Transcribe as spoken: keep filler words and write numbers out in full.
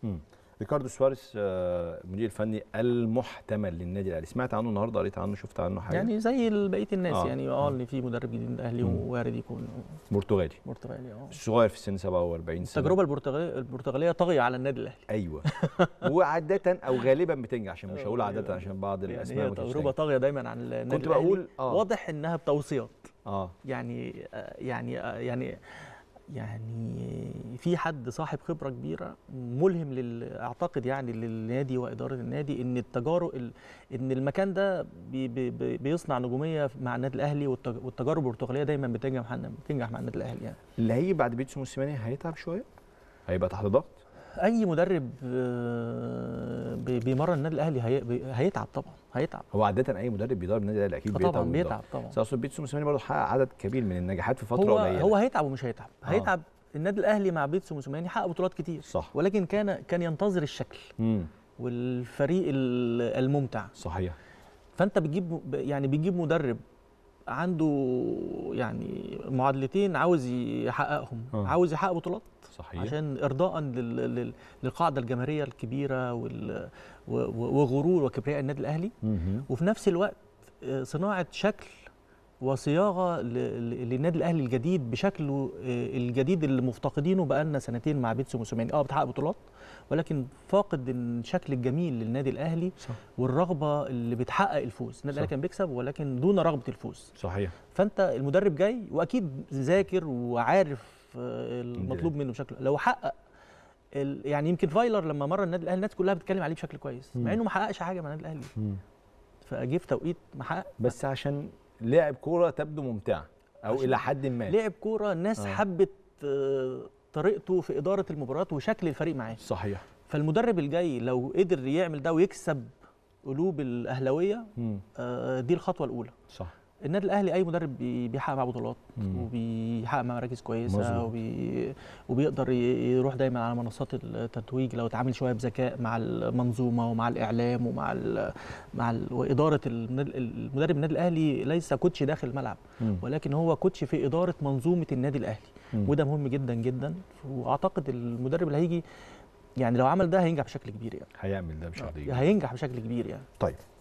مم. ريكاردو سواريز المدير الفني المحتمل للنادي الاهلي، سمعت عنه النهارده؟ قريت عنه؟ شفت عنه حاجه؟ يعني زي بقيه الناس آه. يعني اه اللي في مدرب جديد الاهلي ووارد يكون برتغالي برتغالي اه صغير في السن سبعة وأربعين سنه. التجربه البرتغاليه البرتغاليه طاغيه على النادي الاهلي. ايوه وعاده او غالبا بتنجح، عشان مش هقول عاده عشان بعض يعني الاسماء هي مش تجربه طاغيه دايما عن النادي كنت الاهلي. بقول آه. واضح انها بتوصيات اه يعني يعني يعني يعني في حد صاحب خبره كبيره ملهم لل اعتقد يعني للنادي واداره النادي ان التجارب ان المكان ده بي بي بيصنع نجوميه مع النادي الاهلي، والتجارب البرتغاليه دايما بتنجح بتنجح مع النادي الاهلي. يعني اللي هيجي بعد بيتسو موسيماني هيتعب شويه، هيبقى تحت ضغط. اي مدرب بيمرن النادي الاهلي هيتعب طبعا، هيتعب. هو عاده اي مدرب بيدرب النادي الاهلي اكيد بيتعب طبعا بيتعب طبعا. بس اقصد بيتسو موسيماني برضه حقق عدد كبير من النجاحات في فتره هو قليله. هو هيتعب ومش هيتعب آه. هيتعب. النادي الاهلي مع بيتسو موسيماني حقق بطولات كتير صح، ولكن كان كان ينتظر الشكل امم والفريق الممتع. صحيح. فانت بتجيب يعني بتجيب مدرب عنده يعني معادلتين عاوز يحققهم. آه. عاوز يحقق بطولات صحيح عشان ارضاء للقاعده الجماهيريه الكبيره وغرور وكبرياء النادي الاهلي، وفي نفس الوقت صناعه شكل وصياغه للنادي الاهلي الجديد بشكله الجديد اللي مفتقدينه بقالنا سنتين مع بيتسو موسيماني. اه بتحقق بطولات ولكن فاقد الشكل الجميل للنادي الاهلي. صح. والرغبه اللي بتحقق الفوز. النادي الاهلي كان بيكسب ولكن دون رغبه الفوز. صحيح. فانت المدرب جاي واكيد ذاكر وعارف المطلوب منه بشكل. لو حقق يعني يمكن فايلر لما مر النادي الاهلي الناس كلها بتتكلم عليه بشكل كويس مع انه ما حققش حاجه مع النادي الاهلي، فجه في توقيت ما حقق. بس عشان لعب كوره تبدو ممتعه او الى حد ما. لعب كوره الناس آه. حبت طريقته في اداره المباريات وشكل الفريق معاه. صحيح. فالمدرب الجاي لو قدر يعمل ده ويكسب قلوب الاهلاويه آه دي الخطوه الاولى. صح. النادي الاهلي اي مدرب بيحقق معاه بطولات وبيحقق معاه مراكز كويسه وبي... وبيقدر يروح دايما على منصات التتويج لو اتعامل شويه بذكاء مع المنظومه ومع الاعلام ومع ال... مع ال... واداره المدرب. النادي الاهلي ليس كوتش داخل الملعب ولكن هو كوتش في اداره منظومه النادي الاهلي، وده مهم جدا جدا. واعتقد المدرب اللي هيجي يعني لو عمل ده هينجح بشكل كبير. يعني هيعمل ده بشكل كبير، هينجح بشكل كبير يعني. طيب